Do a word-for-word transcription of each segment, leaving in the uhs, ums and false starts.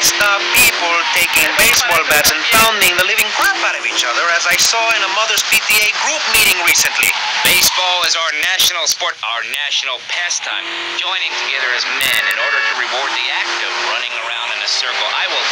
dressed up people taking baseball bats and pounding the living crap out of each other, as I saw in a Mother's P T A group meeting recently. Baseball is our national sport, our national pastime. Joining together as men in order to reward the act of running around in a circle. I will...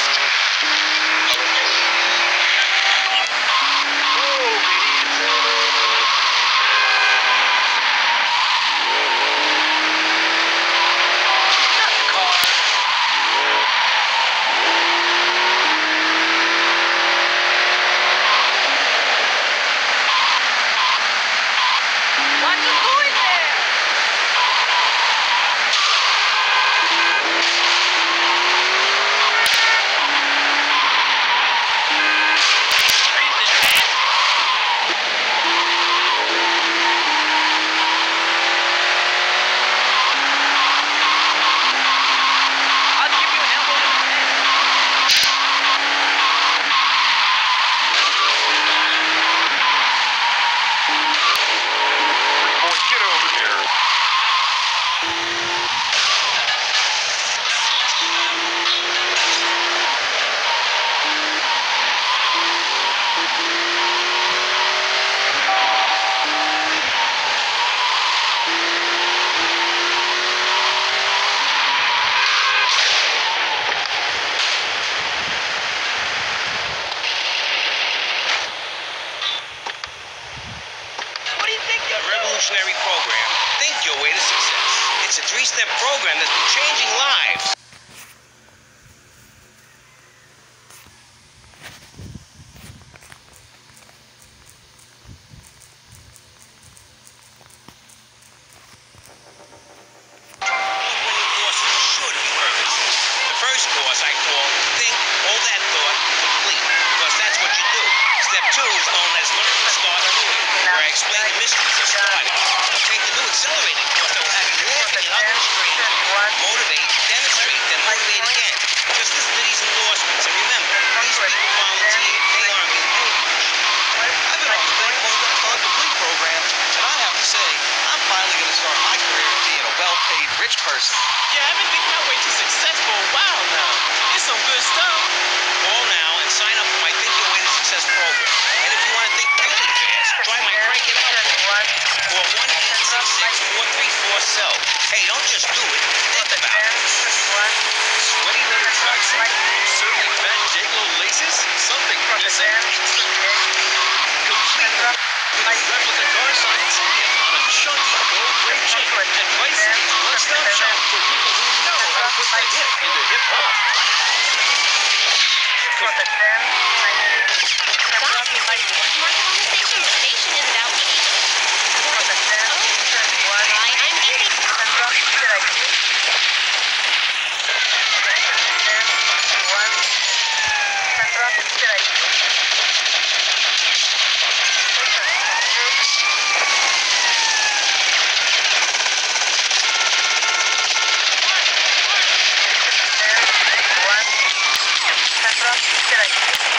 Revolutionary program. Think your way to success. It's a three-step program that's been changing lives. Award-winning courses should be perfect. The first course I call Think, Hold That Thought, Complete, because that's what you do. Step two is known as Learn to Start Doing, where I explain the mysteries of starting. Take the new accelerated course that will have you laughing at others, motivate, demonstrate, then motivate again. Just listen to these endorsements and remember, these people volunteered. They aren't being paid much. I've been on the Think, Hold That Thought, Complete program, and I have to say, I'm finally going to start my career of being a well-paid rich person. Yeah, I've been thinking my way to success for a while now. It's some good stuff. Call now and sign up for my Think Your Way to Success program. And if you want to think really fast, try my Crank It Out program. Call one eight six six, four three four, S E L. Hey, don't just do it. Think about it. Sweaty leather tracksuit? Certainly fat J-Lo laces? Something missing? Complete with a replica car signed on a chunky gold ring chain. And Bison's one-stop shop for people who know how to put the hip into hip-hop. Stop this more conversation. The station is about me. Hi, I'm Mindy. Central,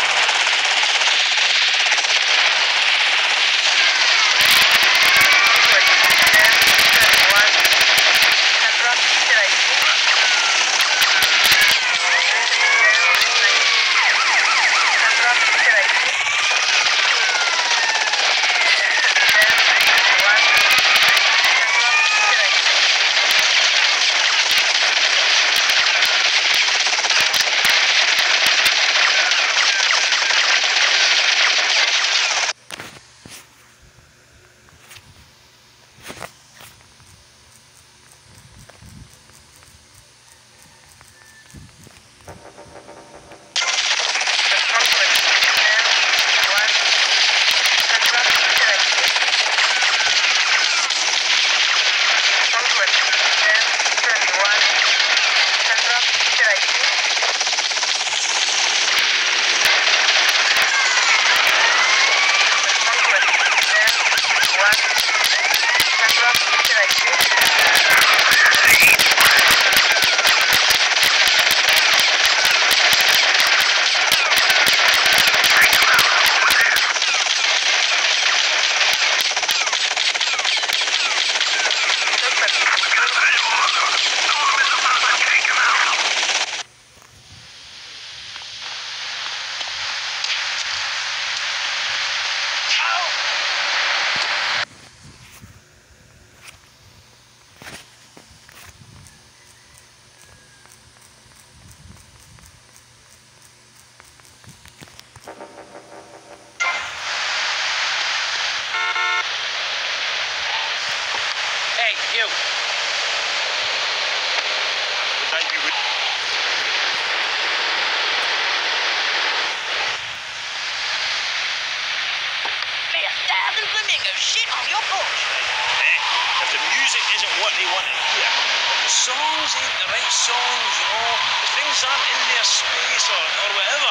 Get on your bullshit. Eh, if the music isn't what they want to hear, if the songs ain't the right songs, you know, the things aren't in their space or, or whatever.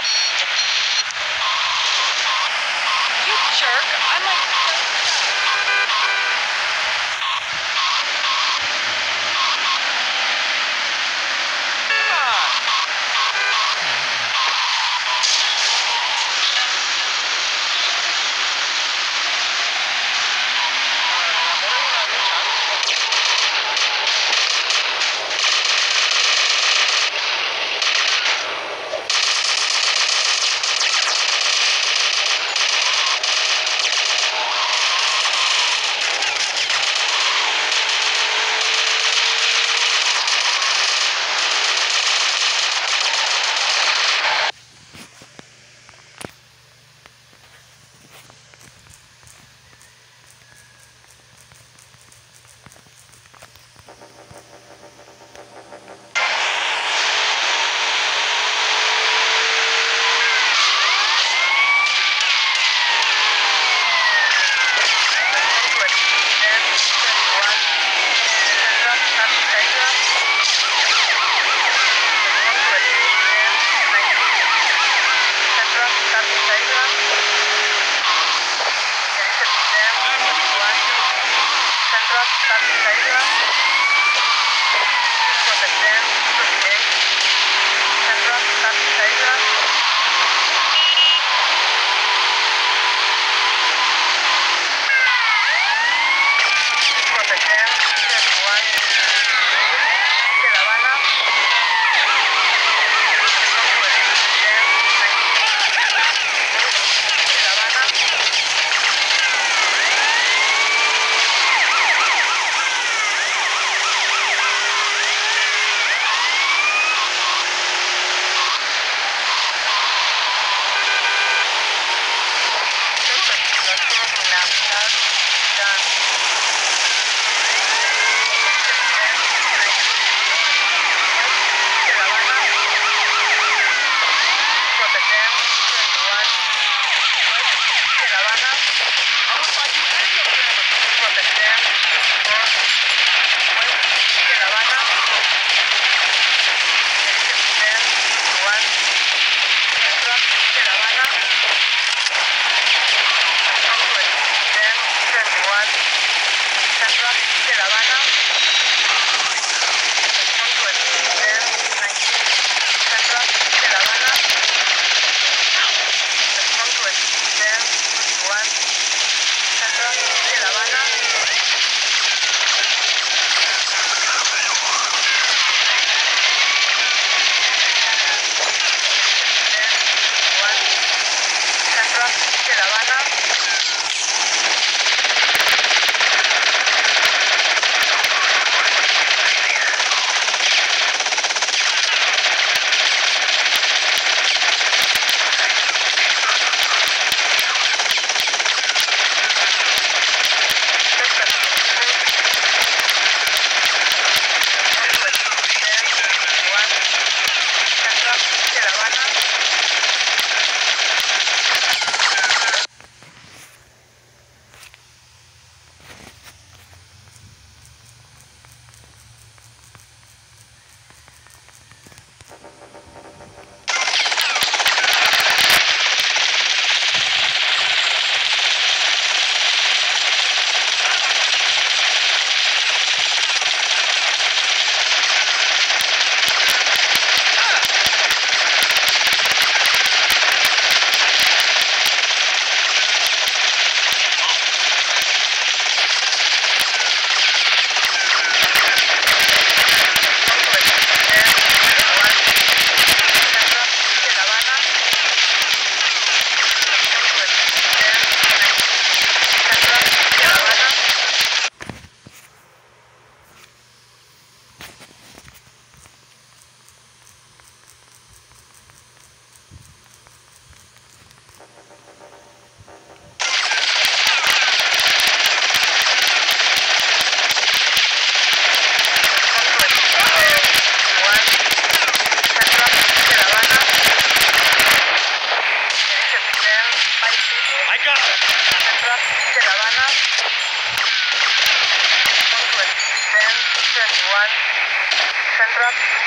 You jerk. I'm like... Come on. One.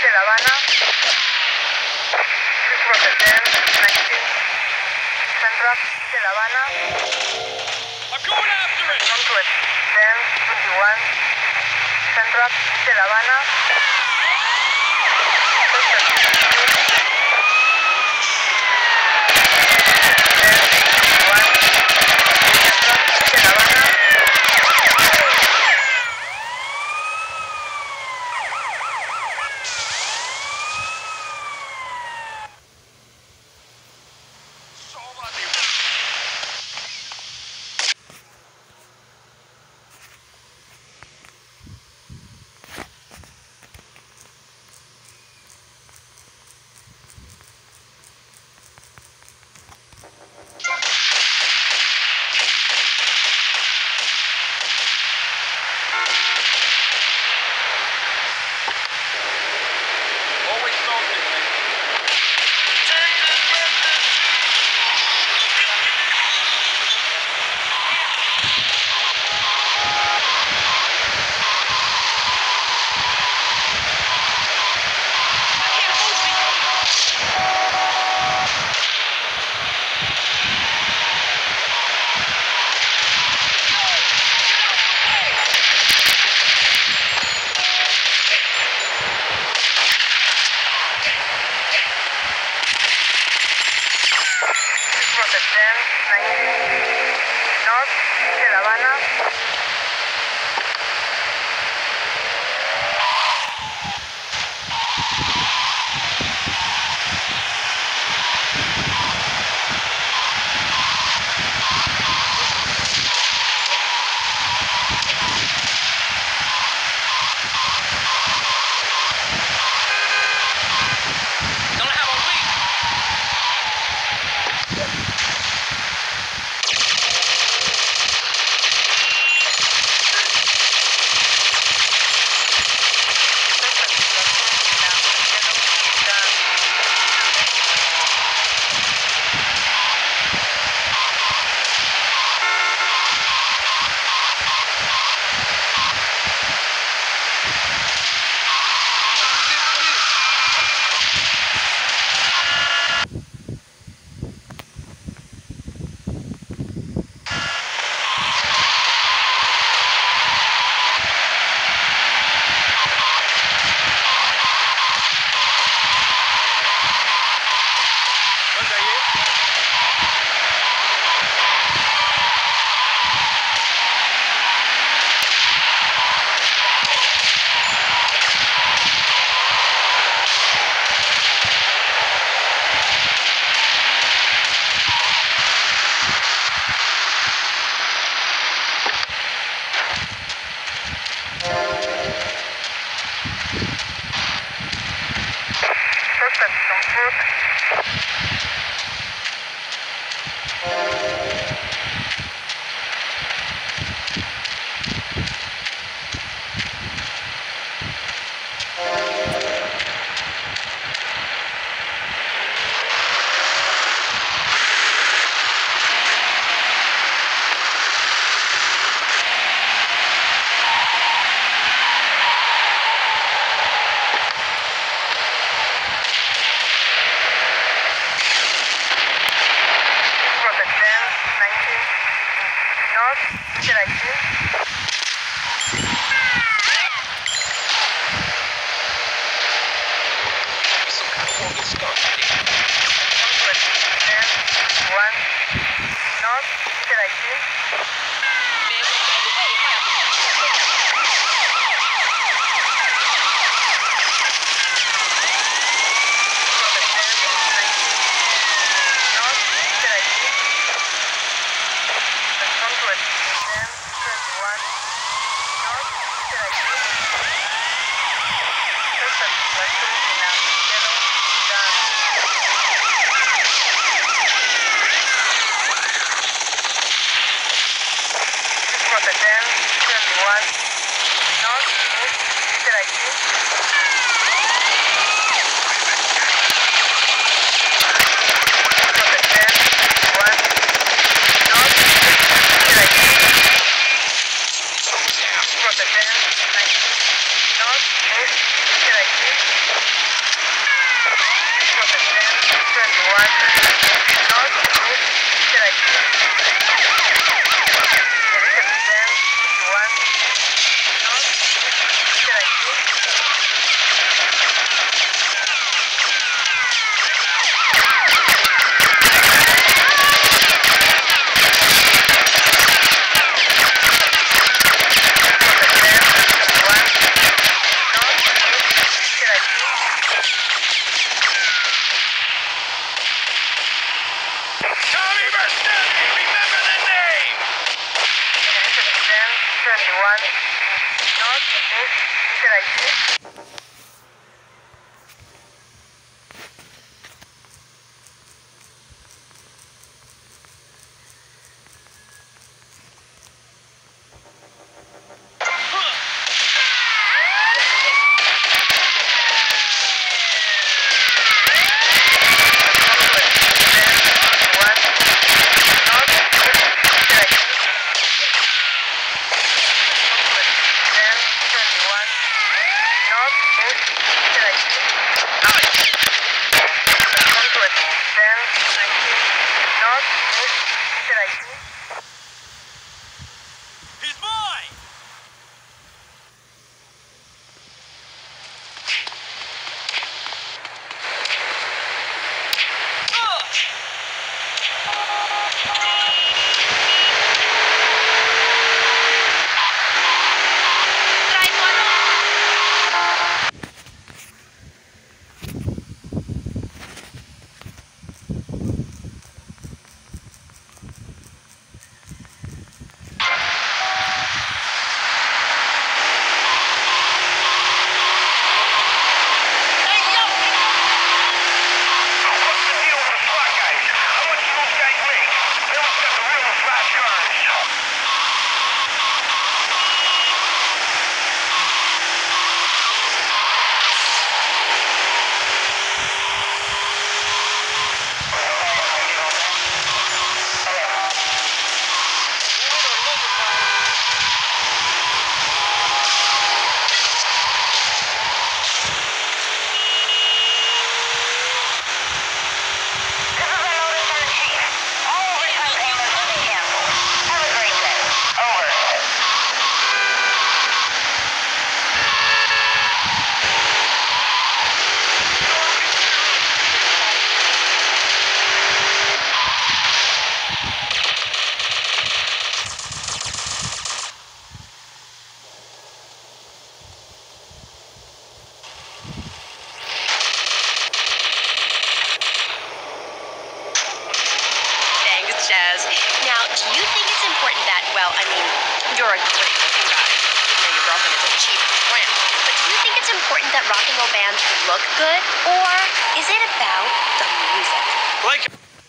de La Habana. six Rocket ten, nineteen. Central de La Habana. I'm going after it! Northwest ten, twenty-one. Central de La Habana. Always felt it, man. Rocket ten, nineteen. North de La Habana. Don't have a leak! Suspect on foot. Rocket ten, nineteen. North de La Habana. Northwest ten, one. North de La Habana. North de La Habana. Northwest ten, twenty-one. twenty-one, northeast Interstate. He's mine! Chaz. Now, do you think it's important that, well, I mean, you're a great looking guy, even though your girlfriend is a cheap twin, but do you think it's important that rock and roll bands look good, or is it about the music? Like...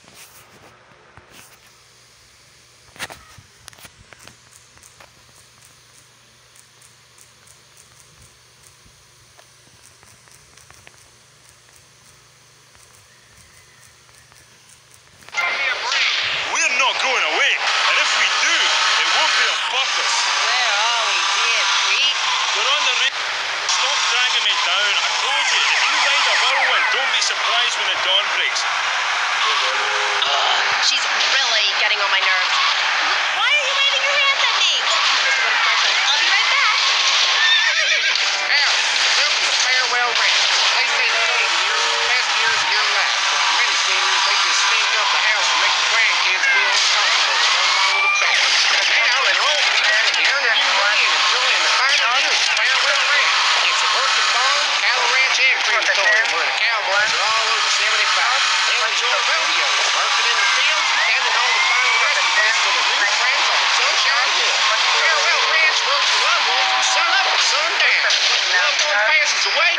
going away, and if we do, it won't be on purpose. Where are we, dear freak? We're on the ra- Stop dragging me down. I told you, if you ride a whirlwind, don't be surprised when the dawn breaks. Ugh, she's really getting on my nerves. Why are you waving your hands at me? Oh, I'm supposed to go to commercial. I'll be right back. Hal, welcome to Farewell Ranch. They say the golden years are the best years of your life, but for many seniors, they just stink up the house and make the grandkids feel uncomfortable to come along with the family. Hal and all people can be earning you money and enjoying the final years of Farewell Ranch. It's a working barn, cattle ranch, and crematorium where the cowboys are all over seventy-five. They'll enjoy rodeo, working in the fields, and tending all the final resting places of their new friends on Sunshine Hill. Farewell Ranch works for loved ones from sun up to sundown. When the loved one passes away,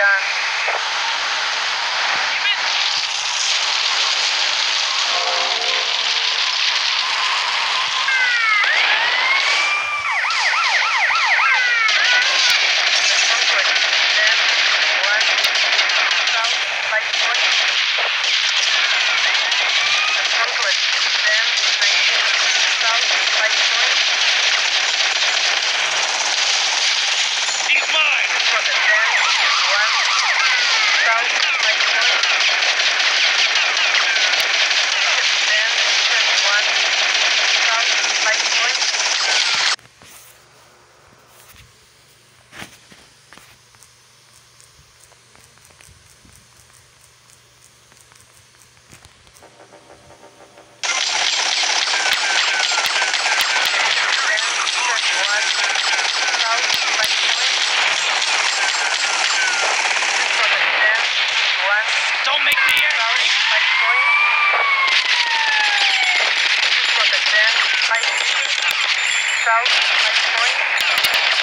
He's mine! Don't make me angry! South, Light Point.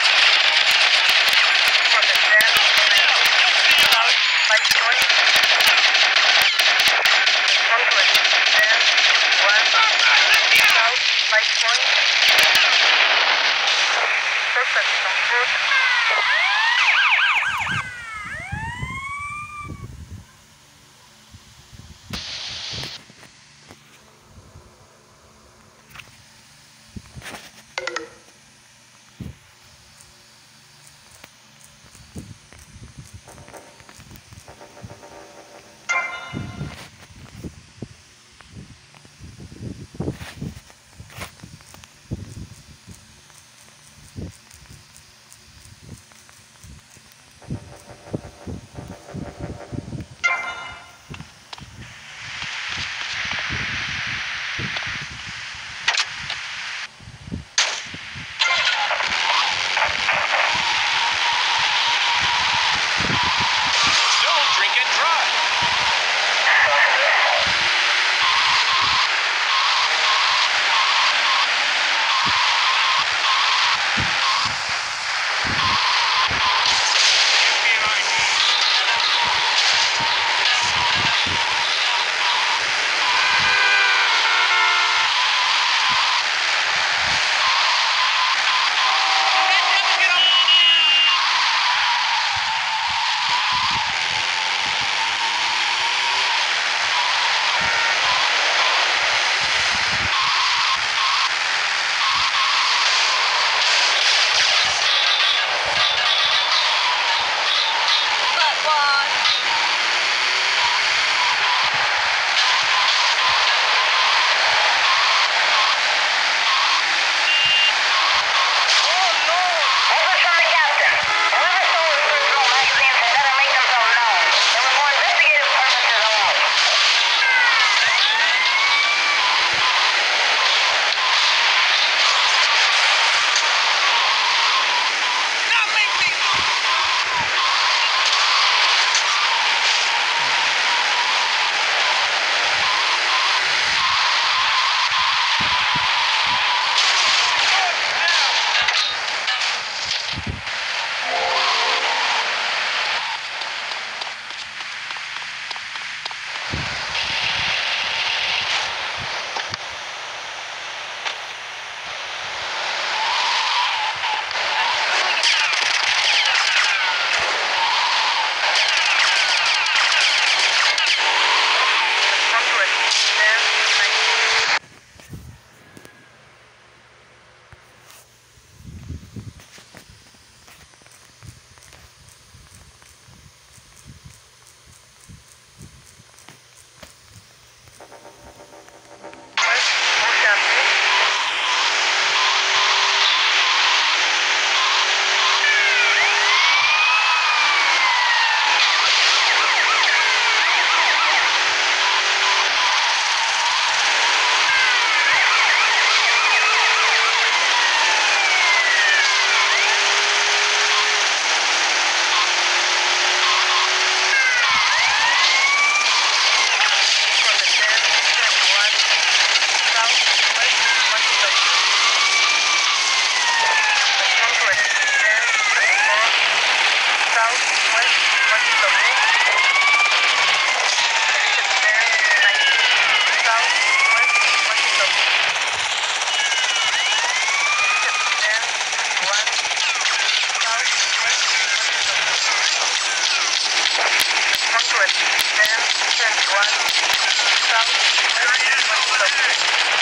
point. Perfect on foot. Don't drink and drive. Orders from the captain. Whoever stole the original magazines had better make themselves known. They were for investigative purposes only. Not make me. Hundred. Ten. Ninety. West. Mozambique. From the ten. Twenty-one. South. West. Mozambique. Hundred. Ten. Twenty-four. South. West. Mozambique. Ten. Ninety. South. West. Mozambique. Ten. Twenty-one. South. West. Mozambique. Hundred. Ten. Twenty-one. South. West. Mozambique.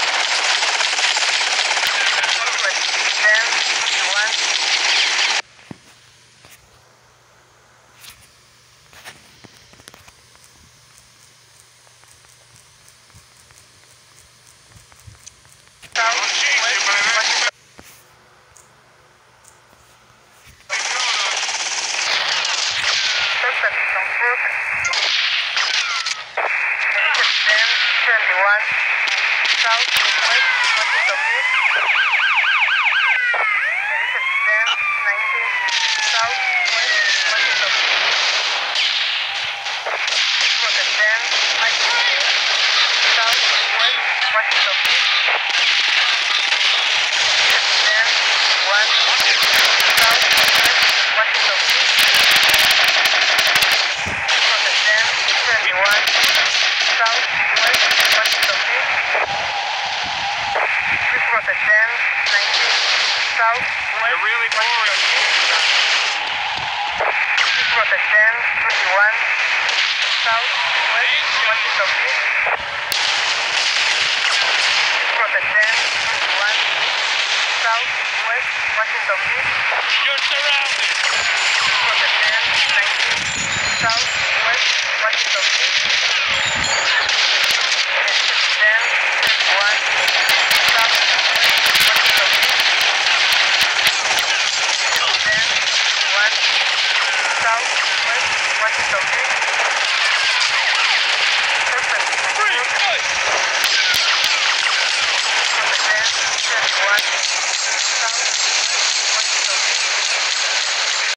Hundred. Ten. Twenty-one. South. West. Mozambique. Perfect on foot. Ten. Twenty-one. South. West. Mozambique. Ten. Ninety. South. West. Mozambique. From the ten. Ninety. South. West. Mozambique. Ten. One. South. West. Mozambique. From the ten. Twenty-one. South. West. Mozambique. This was a ten. Southwest Washington Beach. For the ten one Southwest Washington Beach. You're surrounded. For the ten nineteen Southwest Washington Beach.